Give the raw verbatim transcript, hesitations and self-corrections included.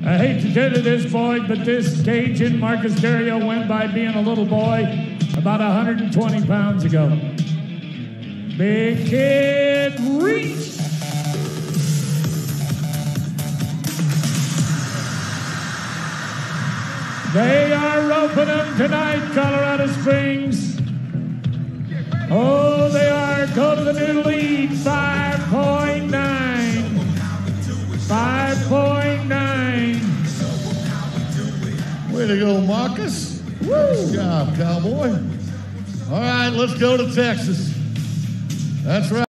I hate to tell you this, boy, but this Cajun Marcus Theriot went by being a little boy about one hundred twenty pounds ago. Big kid reach. They are roping them tonight, Colorado Springs. Oh, they are. Go to the new lead, five point nine. five point nine. Way to go, Marcus. Woo. Nice job, cowboy. All right, let's go to Texas. That's right.